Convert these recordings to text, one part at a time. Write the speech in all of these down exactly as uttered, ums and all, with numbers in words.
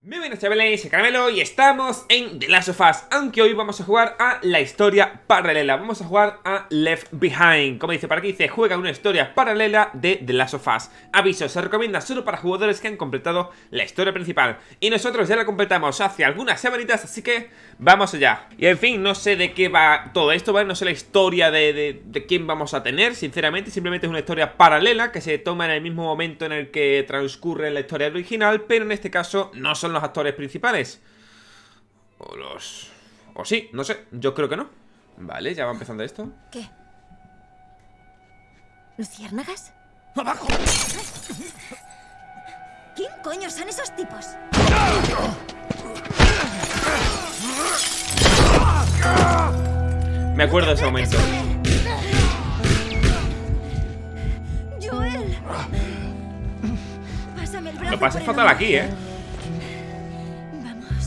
Muy buenas chavales, soy Caramelo y estamos en The Last of Us. Aunque hoy vamos a jugar a la historia paralela. Vamos a jugar a Left Behind. Como dice por aquí, dice, juega una historia paralela de The Last of Us. Aviso, se recomienda solo para jugadores que han completado la historia principal. Y nosotros ya la completamos hace algunas semanitas, así que vamos allá. Y en fin, no sé de qué va todo esto, ¿vale? No sé la historia de, de, de quién vamos a tener, sinceramente. Simplemente es una historia paralela que se toma en el mismo momento en el que transcurre la historia original. Pero en este caso no son los actores principales. O los... O sí, no sé, yo creo que no. Vale, ya va empezando esto. ¿Qué? ¿Luciérnagas? ¡Abajo! ¿Quién coño son esos tipos? Me acuerdo de ese momento. Joel. Pásame el brazo. Lo pasé por el fatal hombro. aquí, ¿eh? Vamos.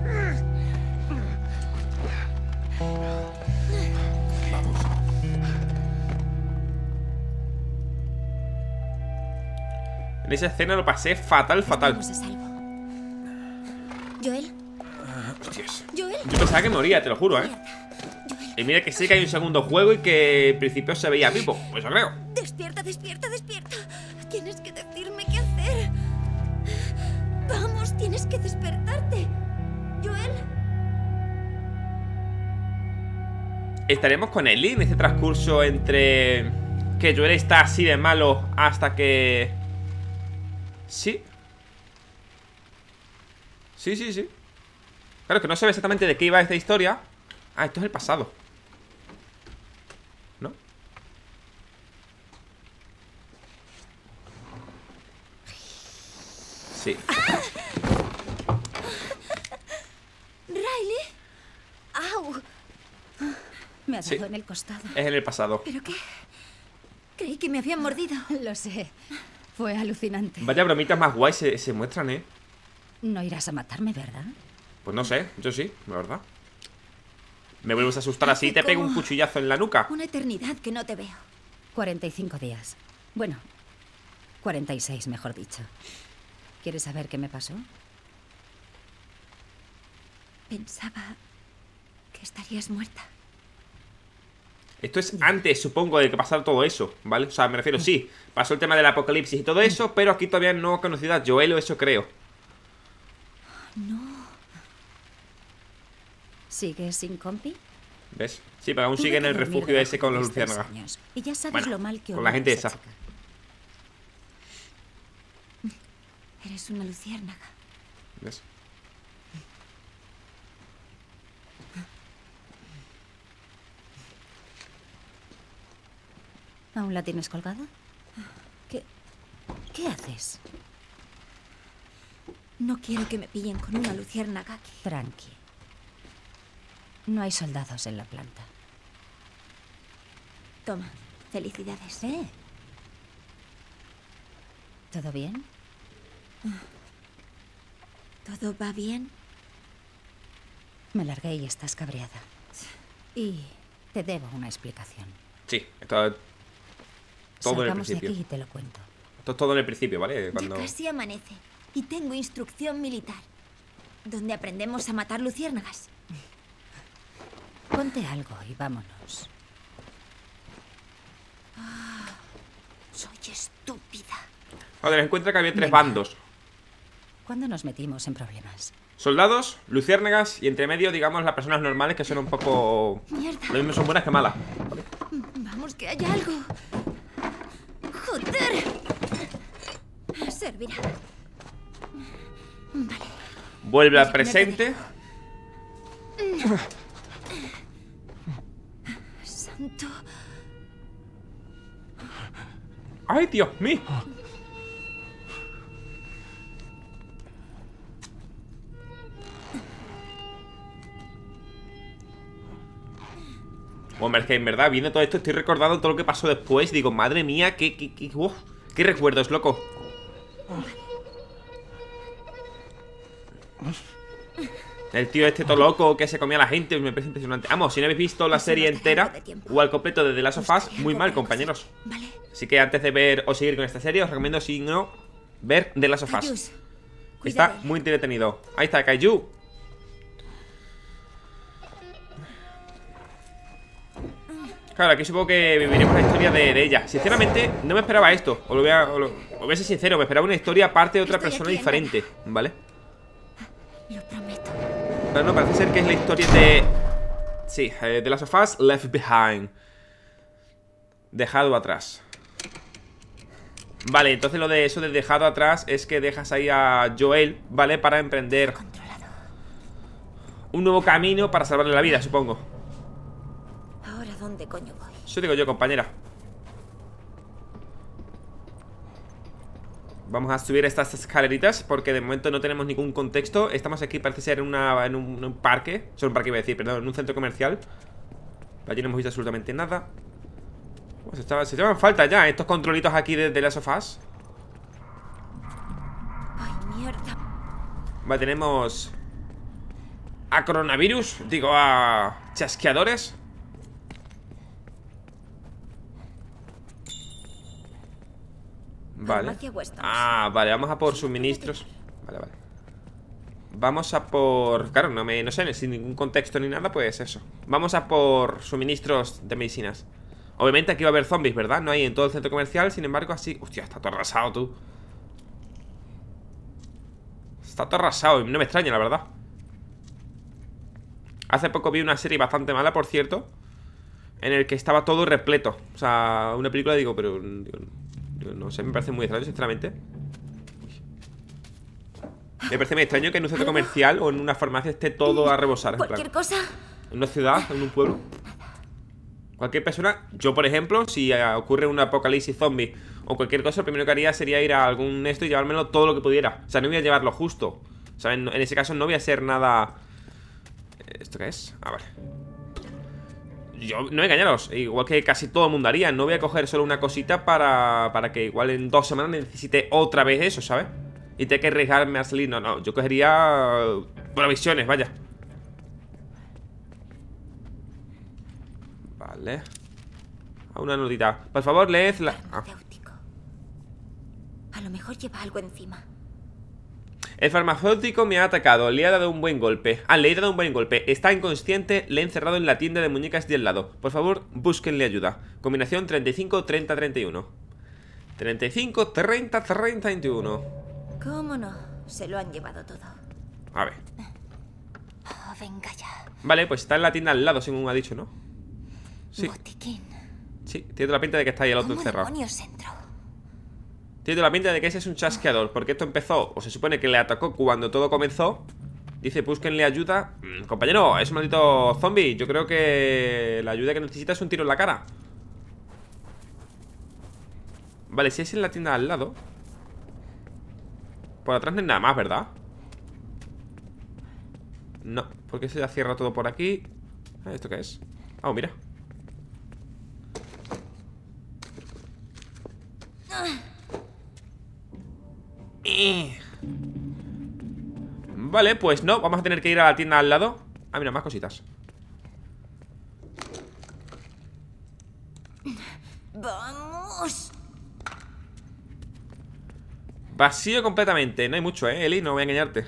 En esa escena lo pasé fatal, fatal. Estamos a salvo. Joel. Hostias. Joel. Yo pensaba que moría, te lo juro, ¿eh? Joel. Y mira que sí que hay un segundo juego y que en principio se veía vivo. Pues yo creo. Despierta, despierta, despierta. Tienes que decirme qué hacer. Vamos, tienes que despertarte. Joel. Estaremos con Ellie en este transcurso entre que Joel está así de malo hasta que... Sí. Sí, sí, sí. Claro que no se ve exactamente de qué iba esta historia. Ah, esto es el pasado, ¿no? Sí. Riley. Au. Me ha dado Sí. en el costado. Es en el pasado. ¿Pero qué? Creí que me habían mordido. Lo sé. Fue alucinante. Vaya bromitas más guays se, se muestran, ¿eh? No irás a matarme, ¿verdad? Pues no sé, yo sí, la verdad. Me vuelves a asustar así y te Hace pego un como cuchillazo en la nuca. Una eternidad que no te veo. cuarenta y cinco días. Bueno, cuarenta y seis, mejor dicho. ¿Quieres saber qué me pasó? Pensaba que estarías muerta. Esto es antes, supongo, de que pasara todo eso, ¿vale? O sea, me refiero, sí, pasó el tema del apocalipsis y todo eso, pero aquí todavía no he conocido a Joel o eso creo. No. ¿Sigues sin compi? ¿Ves? Sí, pero aún Tuve sigue en que el dormir refugio debajo ese con de los mis tres luciérnagas. años. Y ya sabes Bueno, lo mal que con la olía gente esa esa. chica. Eres una luciérnaga. ¿Ves? ¿Aún la tienes colgada? ¿Qué, ¿Qué haces? No quiero que me pillen con una luciérnaga aquí. Tranqui. No hay soldados en la planta. Toma, felicidades. ¿Eh? ¿Todo bien? ¿Todo va bien? Me largué y estás cabreada. Y te debo una explicación. Sí, esto es todo en el Salgamos de principio. aquí y te lo cuento. Esto es todo en el principio, ¿vale? Cuando... Ya casi amanece. Y tengo instrucción militar. Donde aprendemos a matar luciérnagas. Ponte algo y vámonos. Soy estúpida. Joder, encuentra que había tres Venga. bandos. ¿Cuándo nos metimos en problemas? Soldados, luciérnagas y entre medio, digamos, las personas normales que son un poco... Mierda. Lo mismo son buenas que malas. Vamos, que hay algo. ¡Joder! Servirá. Vale. Vuelve al Voy a ponerte presente. Santo. ¡Ay, Dios mío! Hombre, es que en verdad, viendo todo esto, estoy recordando todo lo que pasó después. Digo, madre mía, qué, qué, qué, uf, qué recuerdos, loco. El tío este todo loco que se comía a la gente, me parece impresionante. Vamos, si no habéis visto la Eso serie nos dará entera algo de tiempo. o al completo de The Last of Us, Buscaré muy algo mal, para compañeros. coser. Vale. Así que antes de ver o seguir con esta serie, os recomiendo, si no, ver The Last of Us. Ayus, Cuida de Está ella. muy entretenido. Ahí está, Kaiju. Claro, aquí supongo que viviremos la historia de, de ella. Sinceramente, no me esperaba esto. Os lo voy a, os lo- os voy a ser sincero, me esperaba una historia aparte de otra Estoy persona aquí en diferente, ¿vale? Lo prometo. Pero no, parece ser que es la historia de... Sí, eh, de las of Us Left Behind. Dejado atrás. Vale, entonces lo de eso de dejado atrás es que dejas ahí a Joel, ¿vale? Para emprender Controlado. un nuevo camino para salvarle la vida, supongo. ¿Ahora dónde coño voy? Eso digo yo, compañera. Vamos a subir estas escaleritas porque de momento no tenemos ningún contexto. Estamos aquí, parece ser en, una, en, un, en un parque. Solo un parque iba a decir, perdón, en un centro comercial. Allí no hemos visto absolutamente nada. Oh, se, echaba- se llevan falta ya estos controlitos aquí de, de las sofás. Ay, mierda. Vale, tenemos a coronavirus, digo a chasqueadores. Vale. Farmacia Weston. Ah, vale, vamos a por suministros. Vale, vale. Vamos a por... Claro, no me no sé, sin ningún contexto ni nada, pues eso. Vamos a por suministros de medicinas. Obviamente aquí va a haber zombies, ¿verdad? No hay en todo el centro comercial, sin embargo así... Hostia, está todo arrasado, tú. Está todo arrasado y no me extraña, la verdad. Hace poco vi una serie bastante mala, por cierto, en el que estaba todo repleto. O sea, una película, digo, pero... digo, digo, no sé, me parece muy extraño, sinceramente. Me parece muy extraño que en un centro comercial o en una farmacia esté todo a rebosar, en plan. ¿Cualquier cosa? En una ciudad, en un pueblo. Cualquier persona, yo por ejemplo, si eh, ocurre un apocalipsis zombie o cualquier cosa, lo primero que haría sería ir a algún esto y llevármelo todo lo que pudiera. O sea, no voy a llevarlo justo. O sea, en, en ese caso no voy a hacer nada... ¿Esto qué es? Ah, vale. Yo, no engañaros, igual que casi todo el mundo haría. No voy a coger solo una cosita para, para que igual en dos semanas necesite otra vez eso, ¿sabes? Y tengo que arriesgarme a salir. No, no, yo cogería uh, provisiones, vaya. Vale. A una notita. Por favor, leed la... Ah. Farmacéutico. A lo mejor lleva algo encima. El farmacéutico me ha atacado. Le ha dado un buen golpe. Ah, le he dado un buen golpe. Está inconsciente. Le he encerrado en la tienda de muñecas de al lado. Por favor, búsquenle ayuda. Combinación treinta y cinco, treinta, treinta y uno. treinta y cinco, treinta, treinta y uno. ¿Cómo no? Se lo han llevado todo. A ver. Oh, venga ya. Vale, pues está en la tienda al lado, según ha dicho, ¿no? Sí, Botiquín. sí. Tiene toda la pinta de que está ahí el otro ¿Cómo encerrado. demonios entró? Tiene toda la pinta de que ese es un chasqueador. Porque esto empezó, o se supone que le atacó cuando todo comenzó. Dice, búsquenle ayuda. Mm, compañero, es un maldito zombie. Yo creo que la ayuda que necesita es un tiro en la cara. Vale, si es en la tienda al lado. Por atrás no hay nada más, ¿verdad? No, porque se cierra todo por aquí. Ah, ¿esto qué es? Ah, oh, mira. Eh. Vale, pues no, vamos a tener que ir a la tienda al lado. Ah, mira, más cositas. ¡Vamos! Vacío completamente, no hay mucho, eh, Eli, no voy a engañarte.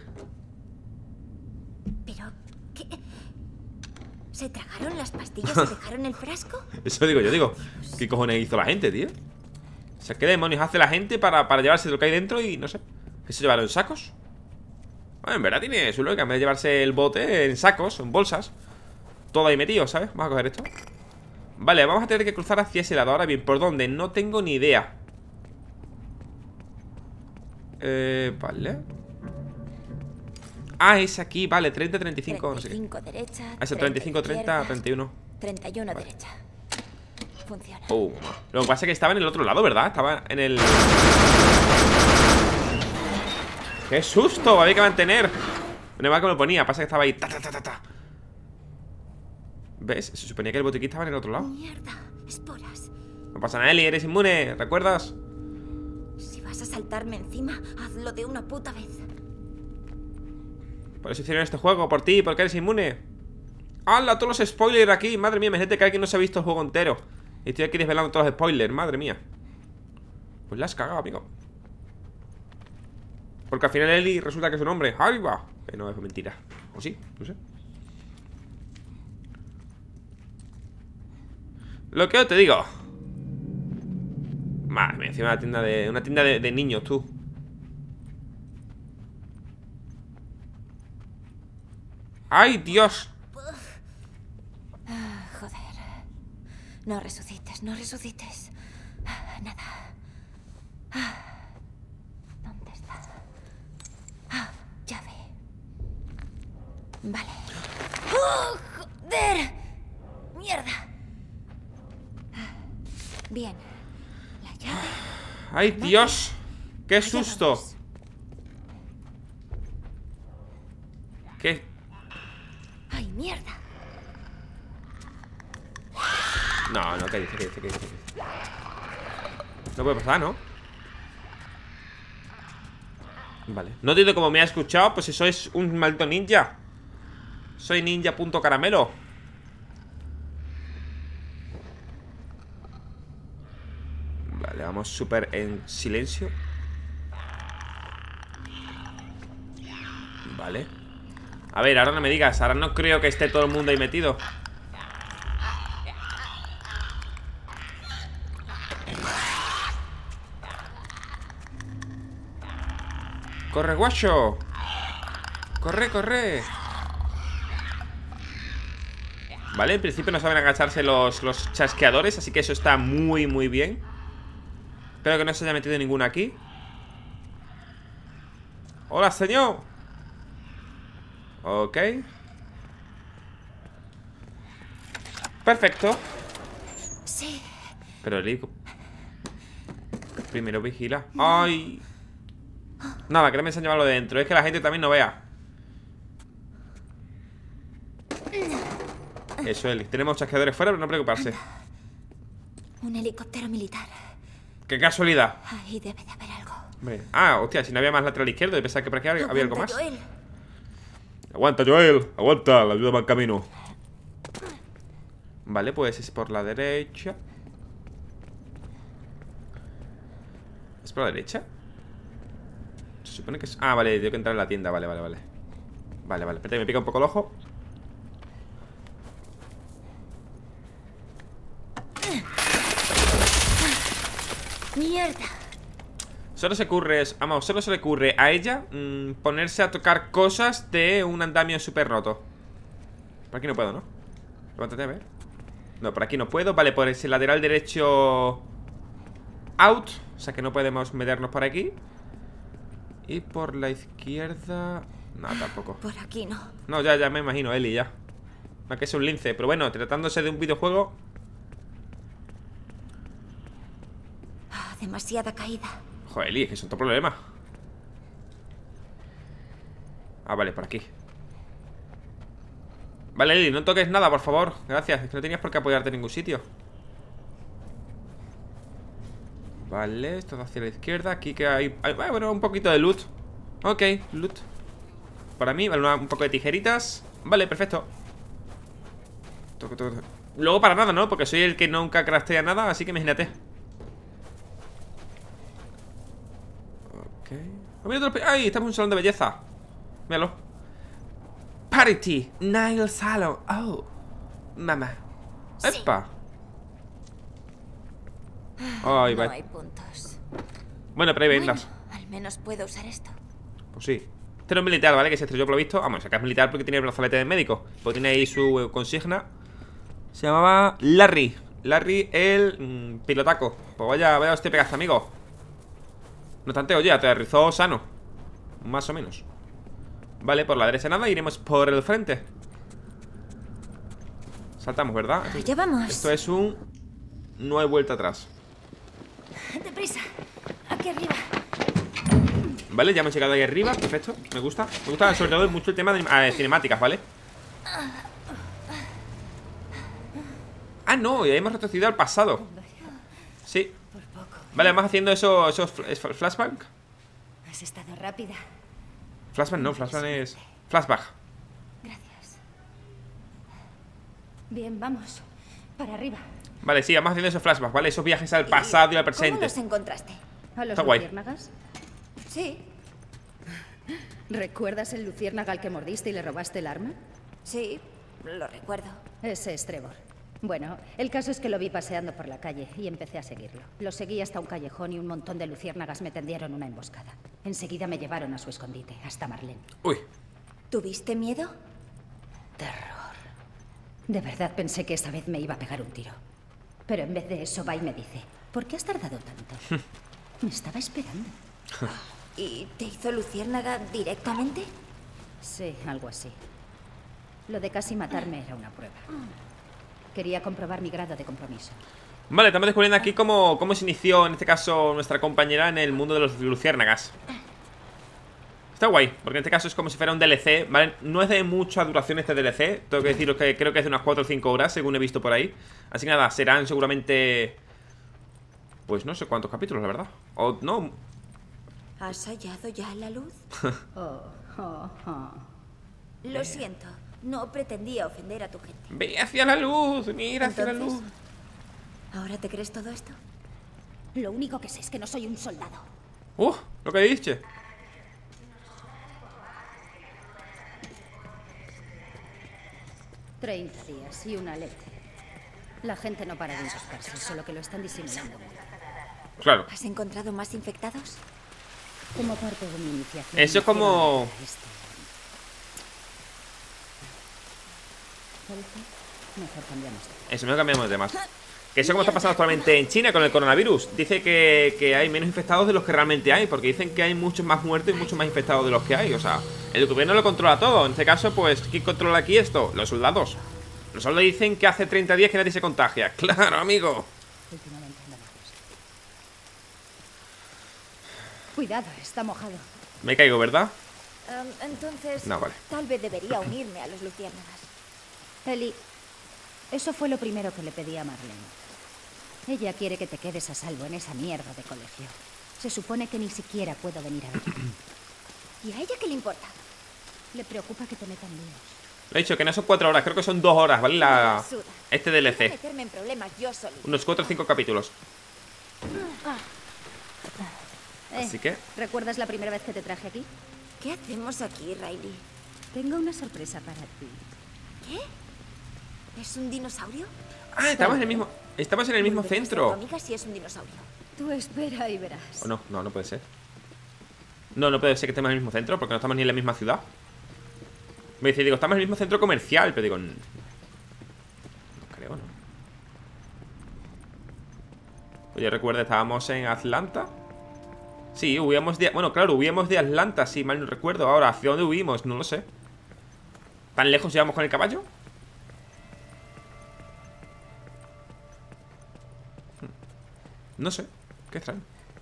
¿Pero qué? ¿Se tragaron las pastillas y dejaron el frasco? Eso digo yo, digo, ¿qué cojones hizo la gente, tío? O sea, ¿qué demonios hace la gente para, para llevarse lo que hay dentro y no sé? ¿Que se llevaron sacos? Bueno, en verdad tiene su lógica, en vez de llevarse el bote en sacos, en bolsas. Todo ahí metido, ¿sabes? Vamos a coger esto. Vale, vamos a tener que cruzar hacia ese lado. Ahora bien, ¿por dónde? No tengo ni idea. Eh, vale. Ah, es aquí, vale, treinta, treinta y cinco, no sé qué. treinta y cinco derecha. Ah, es el treinta y cinco, treinta, izquierda, treinta y uno. treinta y uno Vale. derecha. Funciona. Oh, mamá. Lo que pasa es que estaba en el otro lado, ¿verdad? Estaba en el... ¡Qué susto! Había que mantener. No me que me lo ponía, pasa que estaba ahí. Ta, ta, ta, ta, ta. ¿Ves? Se suponía que el botiquín estaba en el otro lado. Mierda, esporas. No pasa nada, Eli, eres inmune, ¿recuerdas? Si vas a saltarme encima, hazlo de una puta vez. Por eso hicieron este juego, por ti, porque eres inmune. ¡Hala! Todos los spoilers aquí. Madre mía, me gente que alguien no se ha visto el juego entero. Y estoy aquí desvelando todos los spoilers, madre mía. Pues la has cagado, amigo. Porque al final Ellie resulta que es un hombre. ¡Ahí va! Eh, no, es mentira. ¿O sí? No sé. Lo que yo te digo. Madre mía, encima una tienda de. Una tienda de, de niños, tú. ¡Ay, Dios! Ah, joder. No resucites, no resucites. Ah, nada. Ah, ¿dónde está? Ah, llave. Vale. ¡Oh, joder! ¡Mierda! Ah, bien. La llave. ¡Ay, Dios! ¡Qué susto! ¿Qué? ¡Ay, mierda! No, no, ¿qué dice? ¿Qué dice? ¿Qué dice? No puede pasar, ¿no? Vale. No entiendo cómo me ha escuchado. Pues si sois un maldito ninja. Soy ninja punto caramelo. Vale, vamos súper en silencio. Vale. A ver, ahora no me digas. Ahora no creo que esté todo el mundo ahí metido. ¡Corre, guacho! ¡Corre, corre! Vale, en principio no saben agacharse los, los chasqueadores, así que eso está muy, muy bien. Espero que no se haya metido ninguna aquí. ¡Hola, señor! Ok. Perfecto. Sí. Pero el hijo... Primero vigila. ¡Ay! Nada, que no me enseñaba lo de dentro. Es que la gente también no vea. Eso, Eli. Tenemos chasqueadores fuera, pero no preocuparse. Un helicóptero militar. ¡Qué casualidad! Ahí debe de haber algo. Hombre. Ah, hostia, si no había más lateral izquierdo, yo pensaba que por aquí había, había algo más. Joel. Aguanta, Joel. Aguanta, la ayuda va en camino. Vale, pues es por la derecha. ¿Es por la derecha? Se supone que es... Ah, vale, tengo que entrar en la tienda. Vale, vale, vale. Vale, vale, espérate, me pica un poco el ojo. Mierda. Solo se ocurre, vamos, solo se le ocurre a ella mmm, ponerse a tocar cosas de un andamio súper roto. Por aquí no puedo, ¿no? Levántate, a ver. No, por aquí no puedo. Vale, por ese lateral derecho out. O sea que no podemos meternos por aquí. Y por la izquierda... No, tampoco. Por aquí no. No, ya, ya me imagino, Eli, ya. No, que es un lince. Pero bueno, tratándose de un videojuego... Ah, demasiada caída. Joder, Eli, es que es otro problema. Ah, vale, por aquí. Vale, Eli, no toques nada, por favor. Gracias, es que no tenías por qué apoyarte en ningún sitio. Vale, esto hacia la izquierda. Aquí que hay... hay bueno, un poquito de loot. Ok, loot. Para mí, vale, una, un poco de tijeritas. Vale, perfecto. Toco, toco, toco. Luego para nada, ¿no? Porque soy el que nunca craftea nada, así que imagínate. Ok. Oh, mira otro... ¡Ay! Estamos en un salón de belleza. Míralo. Parity, Nail Salon. Oh, mamá. Sí. ¡Epa! Ay, no va. hay puntos. Bueno, pero ahí ven Bueno, las. al menos puedo usar esto. Pues sí. Este no es militar, ¿vale? Que se estrelló por lo visto. Vamos, acá es militar porque tiene el brazalete de médico. Pues tiene ahí su eh, consigna. Se llamaba Larry. Larry el mmm, pilotaco. Pues vaya, vaya usted pegaste, amigo. No obstante, oye, aterrizó sano. Más o menos. Vale, por la derecha nada, iremos por el frente. Saltamos, ¿verdad? Allá vamos. Esto es un... No hay vuelta atrás. Deprisa. Aquí arriba. Vale, ya hemos llegado ahí arriba, perfecto, me gusta. Me gusta sobre todo mucho el tema de eh, cinemáticas, ¿vale? Ah, no, ya hemos retrocedido al pasado. Sí. Vale, vamos haciendo eso, esos fl flashback. Has estado rápida. Flashback no, flashback es... Flashback. Gracias. Bien, vamos. Para arriba. Vale, sí, vamos haciendo esos flashbacks, ¿vale? Esos viajes al pasado y al ¿Cómo presente. los encontraste? ¿A los Está guay. luciérnagas? Sí. ¿Recuerdas el luciérnaga al que mordiste y le robaste el arma? Sí, lo recuerdo. Ese es Trevor. Bueno, el caso es que lo vi paseando por la calle y empecé a seguirlo. Lo seguí hasta un callejón y un montón de luciérnagas me tendieron una emboscada. Enseguida me llevaron a su escondite, hasta Marlene. Uy. ¿Tuviste miedo? Terror. De verdad pensé que esta vez me iba a pegar un tiro. Pero en vez de eso, va y me dice, ¿por qué has tardado tanto? Me estaba esperando. ¿Y te hizo luciérnaga directamente? Sí, algo así. Lo de casi matarme era una prueba. Quería comprobar mi grado de compromiso. Vale, estamos descubriendo aquí cómo, cómo se inició, en este caso, nuestra compañera en el mundo de los luciérnagas. Está guay, porque en este caso es como si fuera un D L C, ¿vale? No es de mucha duración este D L C. Tengo que deciros que creo que es de unas cuatro o cinco horas, según he visto por ahí. Así que nada, serán seguramente... Pues no sé cuántos capítulos, la verdad. O no... ¿Has hallado ya la luz? Oh, oh, oh. Lo siento, no pretendía ofender a tu gente. Ve hacia la luz, mira hacia la Entonces, luz. ¿ahora te crees todo esto? Lo único que sé es que no soy un soldado. Uh, lo que dice. Treinta días y una leche. La gente no para de insustarse, solo que lo están disimulando. Claro. ¿Has encontrado más infectados? Como parte de mi iniciación. Eso es como... Mejor cambiamos. Eso, no cambiamos de temas. Que eso como está pasando actualmente en China con el coronavirus. Dice que, que hay menos infectados de los que realmente hay, porque dicen que hay muchos más muertos y muchos más infectados de los que hay. O sea, el gobierno lo controla todo. En este caso, pues, ¿quién controla aquí esto? Los soldados. Los soldados dicen que hace treinta días que nadie se contagia. Claro, amigo. Cuidado, está mojado. Me caigo, ¿verdad? Um, entonces, No, vale. tal vez debería unirme a los luciérnagas. Eli, eso fue lo primero que le pedí a Marlene. Ella quiere que te quedes a salvo en esa mierda de colegio. Se supone que ni siquiera puedo venir a verte. ¿Y a ella qué le importa? Le preocupa que te metan líos. Lo he dicho, que no son cuatro horas, creo que son dos horas, ¿vale? La... Me suda. Este D L Quiero C. meterme en problemas yo solita. Unos cuatro o cinco capítulos. Eh, Así que... ¿recuerdas la primera vez que te traje aquí? ¿Qué hacemos aquí, Riley? Tengo una sorpresa para ti. ¿Qué? ¿Es un dinosaurio? Ah, estamos en el mismo... Estamos en el mismo Volverás a centro. tu amiga si es un dinosaurio. Tú espera y verás. ¿O no? No, no puede ser. No, no puede ser que estemos en el mismo centro, porque no estamos ni en la misma ciudad. Me dice, digo, estamos en el mismo centro comercial, pero digo... No creo, ¿no? Oye, recuerda, estábamos en Atlanta. Sí, huíamos de... Bueno, claro, huíamos de Atlanta, si mal no recuerdo. Ahora, ¿hacia dónde huimos? No lo sé. ¿Tan lejos íbamos con el caballo? No sé, qué extraño.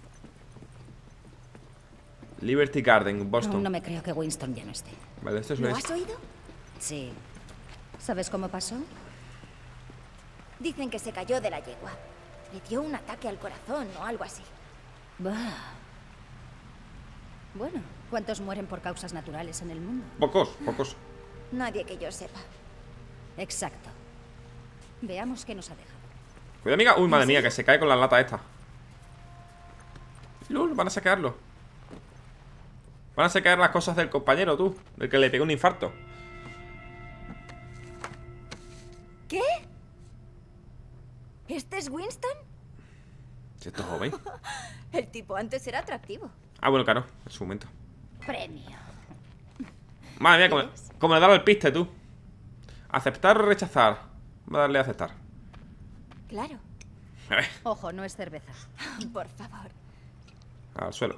Liberty Garden, Boston. Aún no me creo que Winston ya no esté. Vale, esto es ¿Lo lo has oído? Sí. ¿Sabes cómo pasó? Dicen que se cayó de la yegua. Le dio un ataque al corazón o algo así. Bah. Bueno, ¿cuántos mueren por causas naturales en el mundo? Pocos, pocos. Nadie que yo sepa. Exacto. Veamos qué nos ha dejado. Cuidado, amiga. Uy, madre mía, que se cae con la lata esta. Lul, van a sacarlo. Van a sacar las cosas del compañero, tú. Del que le pegó un infarto. ¿Qué? ¿Este es Winston? Si esto es joven. El tipo antes era atractivo. Ah, bueno, claro, en su momento. Premio. Madre mía, como, como le daba el piste, tú. ¿Aceptar o rechazar? Voy a darle a aceptar. Claro. A ver, Ojo, no es cerveza. Por favor. al suelo.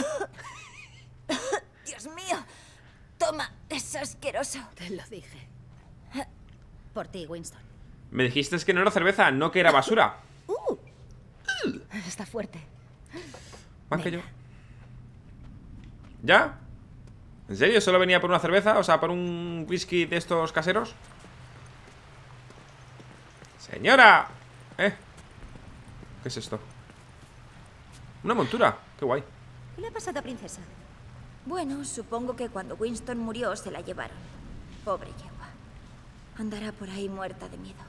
Dios mío. Toma, es asqueroso. Te lo dije. Por ti, Winston. Me dijiste que no era cerveza, no que era basura. Uh, Está fuerte. Más que yo. ¿Ya? ¿En serio? ¿Solo venía por una cerveza? O sea, por un whisky de estos caseros. ¡Señora! ¿Eh? ¿Qué es esto? Una montura. Qué guay. ¿Qué le ha pasado a princesa? bueno, supongo que cuando Winston murió se la llevaron. Pobre yegua. Andará por ahí muerta de miedo.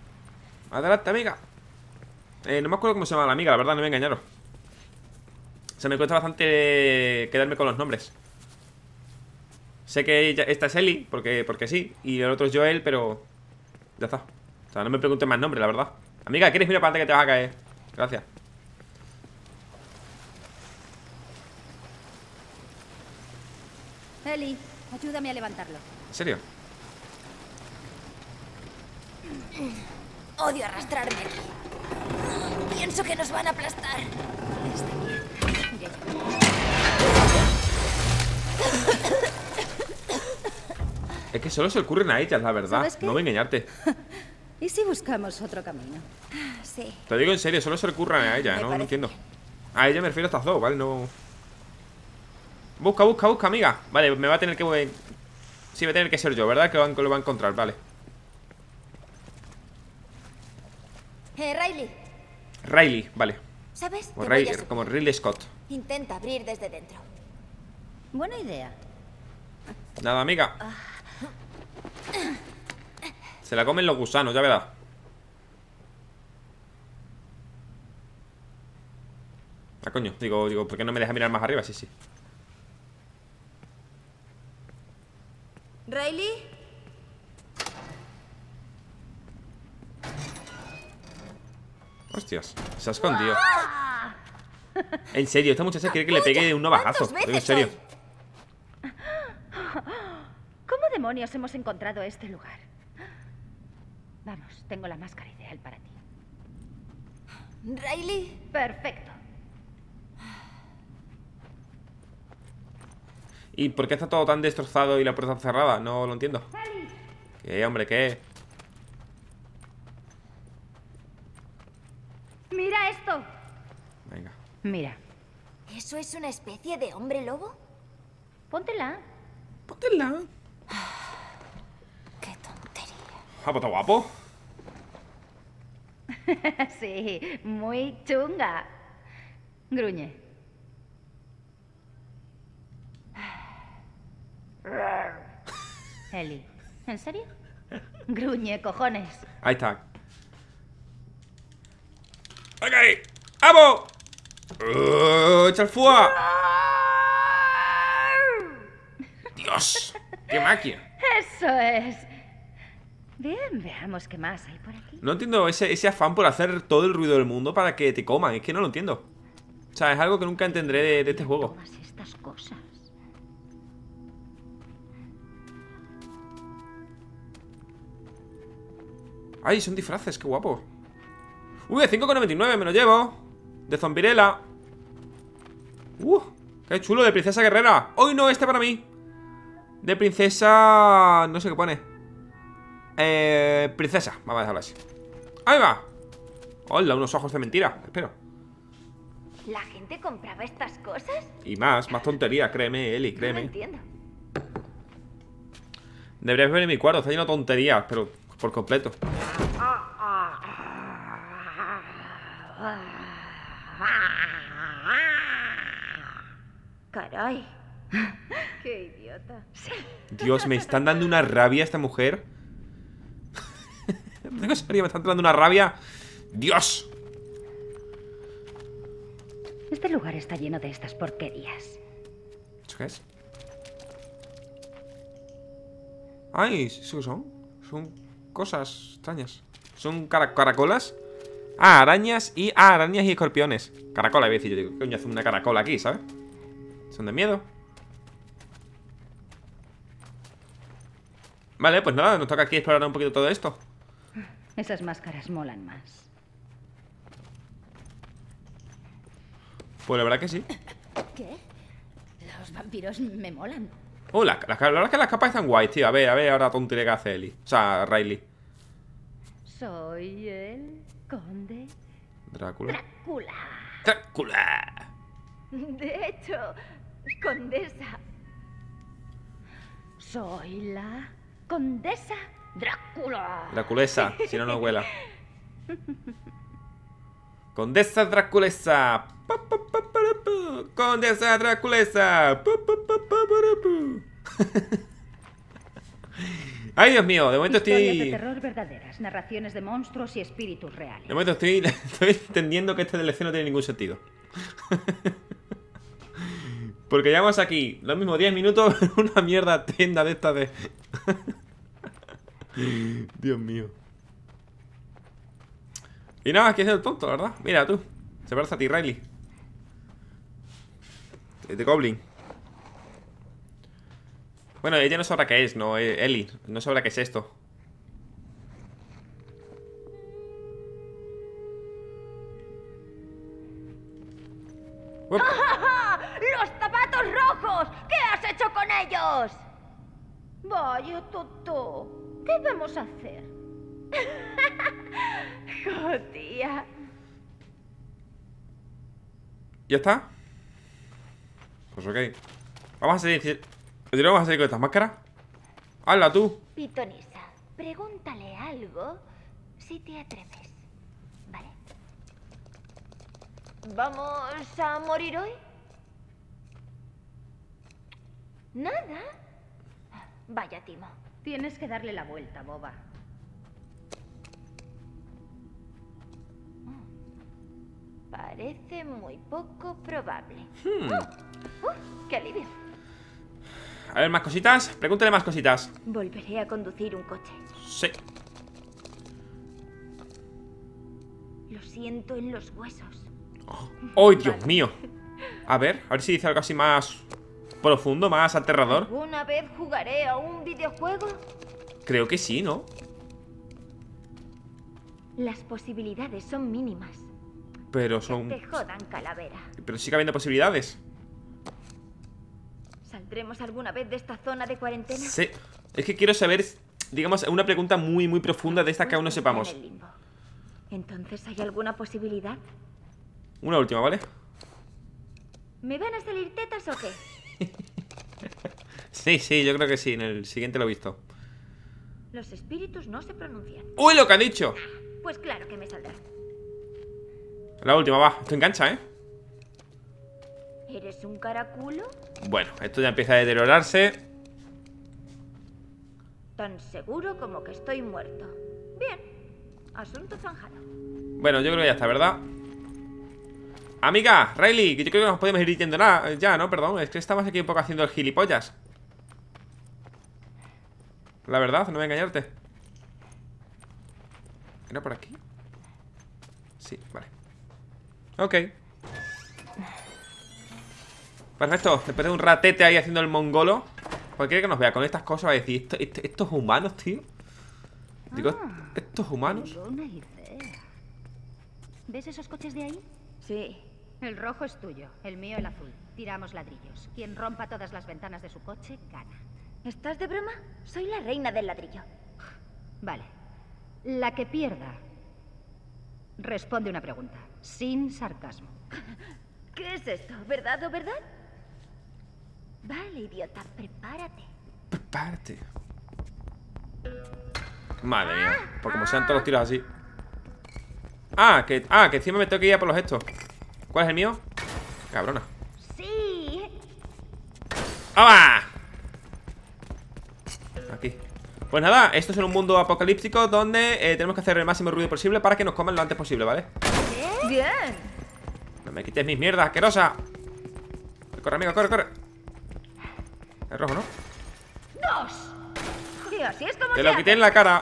Adelante, amiga. Eh, no me acuerdo cómo se llama la amiga, la verdad, no me engañaron. O sea, me cuesta bastante quedarme con los nombres. Sé que ella, esta es Ellie, porque, porque sí. Y el otro es Joel, pero... Ya está. O sea, no me preguntes más nombre, la verdad. Amiga, ¿quieres mirar para adelante que te vas a caer? Gracias. Ellie, ayúdame a levantarlo. ¿En serio? Odio arrastrarme aquí. Pienso que nos van a aplastar. Está bien. Ya, ya. Es que solo se ocurren a ellas, la verdad. ¿Sabes qué? No voy a engañarte. ¿Y si buscamos otro camino? Sí. Te lo digo en serio, solo se ocurren a ellas, Me ¿no? No parece entiendo. bien. A ella me refiero a estas dos, ¿vale? No... Busca, busca, busca, amiga. Vale, me va a tener que... Sí, va a tener que ser yo, ¿verdad? Que lo va lo va a encontrar, vale. Eh, Riley, Riley, vale. ¿sabes? Como, Te voy a Ray- seguir. como Ridley Scott. Intenta abrir desde dentro. Buena idea. Nada, amiga. Se la comen los gusanos, ya verás. Ah, coño, digo, digo, ¿por qué no me deja mirar más arriba? Sí, sí. ¿Riley? Hostias, se ha escondido. En serio, esta muchacha quiere que le pegue un navajazo. ¿Cuántas Lo digo en veces serio. hoy? ¿Cómo demonios hemos encontrado este lugar? Vamos, tengo la máscara ideal para ti. ¿Riley? Perfecto. ¿Y por qué está todo tan destrozado y la puerta cerrada? No lo entiendo. ¿Qué, hombre, qué? ¡Mira esto! Venga. Mira, ¿Eso es una especie de hombre lobo? póntela. Póntela. ¡Qué tontería! Ah, pues está guapo. Sí, muy chunga. Gruñe. Ellie, ¿en serio? Gruñe, cojones. Ahí está. ¡Ok! ¡Vamos! ¡Uh, ¡Echa el fuego! ¡Dios! ¡Qué máquina! Eso es. Bien, veamos qué más hay por aquí. No entiendo ese, ese afán por hacer todo el ruido del mundo para que te coman. Es que no lo entiendo. O sea, es algo que nunca entenderé de, de este juego. Tomas estas cosas. ¡Ay, son disfraces! ¡Qué guapo! ¡Uy, de cinco con noventa y nueve! ¡Me lo llevo! De Zombirella. ¡Uh! ¡Qué chulo! De princesa guerrera. ¡Hoy no! Este para mí. De princesa... No sé qué pone. Eh... Princesa. Vamos a dejarlo así. ¡Ahí va! ¡Hola! Unos ojos de mentira. Espero. ¿La gente compraba estas cosas? Y más. Más tonterías. Créeme, Eli. No lo Créeme. entiendo. Deberías ver en mi cuarto. Está lleno de tonterías. Pero por completo. Caray. Qué idiota. Sí. Dios, me están dando una rabia esta mujer. En serio, me están dando una rabia. Dios. Este lugar está lleno de estas porquerías. ¿Eso qué es? Ay, ¿eso qué son? Son cosas extrañas. ¿Son cara- caracolas? Ah, arañas y... Ah, arañas y escorpiones. Caracola, voy a decir yo. Digo, ¿qué coño hace una caracola aquí, sabes? Son de miedo. Vale, pues nada, nos toca aquí explorar un poquito todo esto. Esas máscaras molan más. Pues la verdad que sí. ¿Qué? Los vampiros me molan. Oh, la, la, la verdad es que las capas están guays, tío. A ver, a ver ahora tontería que hace Ellie. O sea, Riley. Soy el conde Drácula. Drácula. ¡Drácula! De hecho, condesa. Soy la condesa Drácula. Draculesa, si no, no huela. Condesa Draculesa. Pa, pa, pa, para, pa. Condesa Draculesa. Pa, pa, pa, pa, para, pa. Ay, Dios mío, de momento Historias estoy... de terror verdaderas, narraciones de monstruos y espíritus reales. De momento estoy, estoy entendiendo que este D L C no tiene ningún sentido. Porque llevamos aquí los mismos diez minutos en una mierda tienda de esta de... Dios mío. Y nada, que es el tonto, la verdad. Mira tú, se parece a ti, Riley. De Goblin. Bueno, ella no sabrá qué es, no, Ellie. No sabrá qué es esto. Uop. ¡Los zapatos rojos! ¿Qué has hecho con ellos? Vaya, Toto. ¿Qué vamos a hacer? ¡Jo, tía! ¿Ya está? Pues ok. Vamos a seguir. ¿Vamos a seguir con estas máscaras? ¡Hala tú! Pitonisa, pregúntale algo si te atreves. ¿Vale? ¿Vamos a morir hoy? ¿Nada? Vaya, Timo. Tienes que darle la vuelta, boba. Parece muy poco probable. Hmm. ¡Uh! ¡Qué alivio! A ver, más cositas. Pregúntale más cositas. Volveré a conducir un coche. Sí. Lo siento en los huesos. ¡Oh, Dios mío! A ver, a ver si dice algo así más profundo, más aterrador. ¿Alguna vez jugaré a un videojuego? Creo que sí, ¿no? Las posibilidades son mínimas. Pero son... Te jodan, calavera. Pero sigue habiendo posibilidades. ¿Saldremos alguna vez de esta zona de cuarentena? Sí. Es que quiero saber, digamos, una pregunta muy, muy profunda de esta que aún no sepamos. En el limbo. ¿Entonces hay alguna posibilidad? Una última, ¿vale? ¿Me van a salir tetas o qué? Sí, sí, yo creo que sí. En el siguiente lo he visto. Los espíritus no se pronuncian. ¡Uy, lo que han dicho! Pues claro que me saldrá. La última, va. Esto engancha, ¿eh? ¿Eres un caraculo? Bueno, esto ya empieza a deteriorarse. Tan seguro como que estoy muerto. Bien. Asunto zanjado. Bueno, yo creo que ya está, ¿verdad? Amiga, Riley, que yo creo que nos podemos ir diciendo nada. Ya, ¿no? Perdón, es que estamos aquí un poco haciendo el gilipollas. La verdad, no voy a engañarte. ¿Era por aquí? Sí, vale. Ok. Perfecto, después de un ratete ahí haciendo el mongolo. Cualquiera que nos vea con estas cosas va a decir, ¿Esto, esto, estos humanos, tío? Digo, Ah, ¿estos humanos? Buena idea. ¿Ves esos coches de ahí? Sí. El rojo es tuyo, el mío el azul. Tiramos ladrillos. Quien rompa todas las ventanas de su coche, gana. ¿Estás de broma? Soy la reina del ladrillo. Vale. La que pierda responde una pregunta, sin sarcasmo. ¿Qué es esto? ¿Verdad o verdad? Vale, idiota, prepárate. Prepárate. Madre mía, por como sean todos los tiros así. Ah, que, ah, que encima me tengo que ir a por los estos. ¿Cuál es el mío? Cabrona. Sí. ¡Vamos! Aquí. Pues nada, esto es en un mundo apocalíptico donde eh, tenemos que hacer el máximo ruido posible para que nos coman lo antes posible, ¿vale? Bien. No me quites mis mierdas, asquerosa. Corre, amigo, corre, corre. Es rojo, ¿no? Dos. Y así es como Te se lo hace. quité en la cara.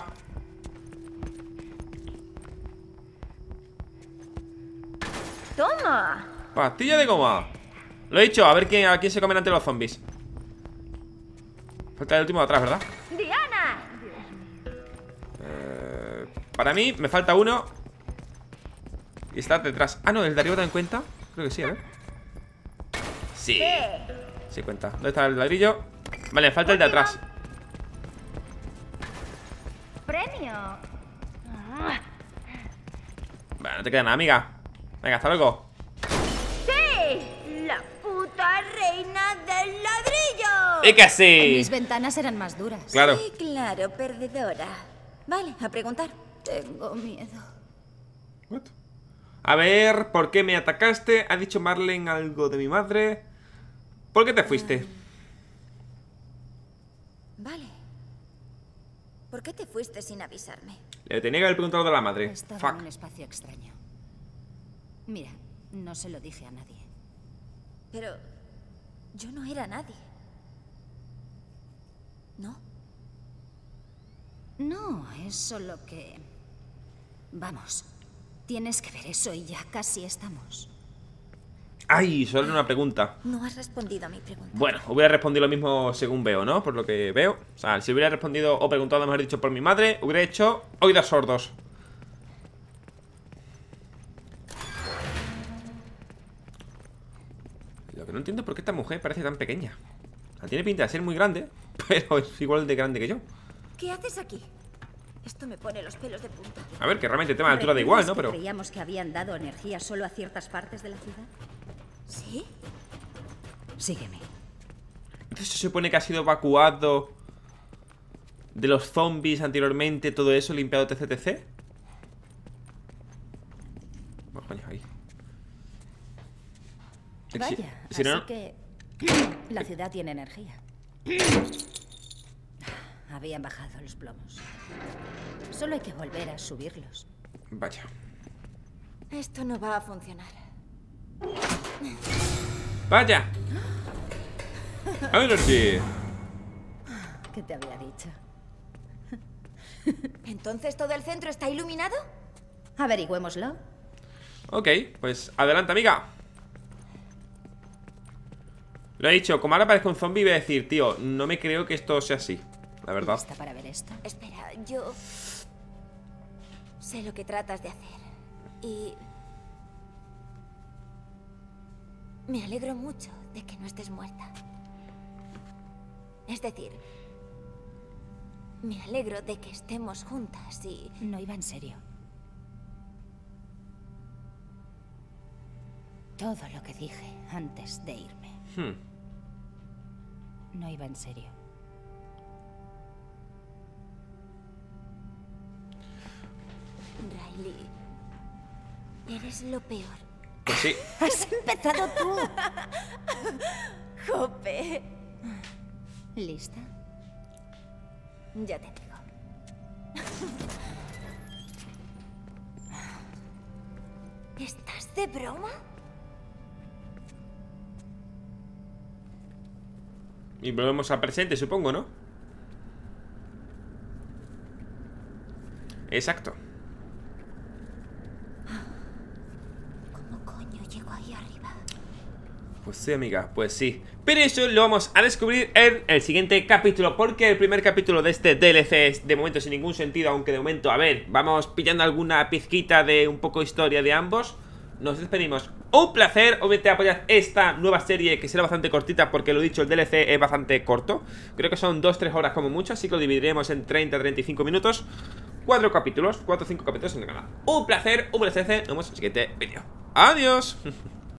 Toma. Pastilla de goma. Lo he dicho, a ver quién, a quién se comen ante los zombies. Falta el último de atrás, ¿verdad? Diana. Eh, para mí me falta uno. Y está detrás. Ah, no, el de arriba también cuenta. Creo que sí, a ver. Sí. Sí cuenta. ¿Dónde está el ladrillo? Vale, me falta el de atrás. Premio. Bueno, no te queda nada, amiga. Venga, hasta luego. ¡Sí! ¡La puta reina del ladrillo! ¡Y que sí! Mis ventanas eran más duras. Claro. Sí, claro, perdedora. Vale, a preguntar. Tengo miedo. What? A ver, ¿por qué me atacaste? ¿Ha dicho Marlene algo de mi madre? ¿Por qué te fuiste? Vale. ¿Por qué te fuiste sin avisarme? Le tenía que haber preguntado de la madre. Estaba Fuck. en un espacio extraño. Mira, no se lo dije a nadie. Pero... Yo no era nadie. ¿No? No, es solo que... Vamos, tienes que ver eso y ya casi estamos. Ay, solo una pregunta. No has respondido a mi pregunta. Bueno, hubiera respondido lo mismo según veo, ¿no? Por lo que veo. O sea, si hubiera respondido o preguntado, mejor dicho, por mi madre, hubiera hecho oídos sordos. Lo que no entiendo es por qué esta mujer parece tan pequeña. O sea, tiene pinta de ser muy grande, pero es igual de grande que yo. ¿Qué haces aquí? Esto me pone los pelos de punta. A ver, que realmente el tema de altura da igual, ¿no? ¿Recuerdas que Pero... creíamos que habían dado energía solo a ciertas partes de la ciudad? ¿Sí? Sígueme. Entonces se supone que ha sido evacuado de los zombies anteriormente, todo eso, limpiado, etc, etcétera. Bueno, coño, ahí. Vaya, Si- si así no- que la ciudad tiene energía. Habían bajado los plomos. Solo hay que volver a subirlos. Vaya. Esto no va a funcionar. Vaya. Energy. ¿Qué te había dicho? ¿Entonces todo el centro está iluminado? Averigüémoslo. Ok, pues adelante, amiga. Lo he dicho, como ahora parezca un zombie, voy a decir, tío, no me creo que esto sea así. La verdad. ¿Lista para ver esto? Espera, yo... sé lo que tratas de hacer. Y... me alegro mucho de que no estés muerta. Es decir... me alegro de que estemos juntas y... No iba en serio. Todo lo que dije antes de irme. Hmm. No iba en serio. Riley... eres lo peor. Pues sí. ¡Has empezado tú! ¡Jope! ¿Lista? Ya te digo. ¿Estás de broma? Y volvemos al presente, supongo, ¿no? Exacto. ¿Cómo coño llego ahí arriba? Pues sí, amiga, pues sí. Pero eso lo vamos a descubrir en el siguiente capítulo, porque el primer capítulo de este D L C es de momento sin ningún sentido. Aunque de momento, a ver, vamos pillando alguna pizquita de un poco historia de ambos. Nos despedimos. Un placer, obviamente apoyad esta nueva serie, que será bastante cortita, porque lo dicho, el D L C es bastante corto. Creo que son dos tres horas como mucho, así que lo dividiremos en treinta a treinta y cinco minutos. Cuatro capítulos, cuatro o cinco capítulos en el canal. Un placer, un placer, nos vemos en el siguiente vídeo. Adiós.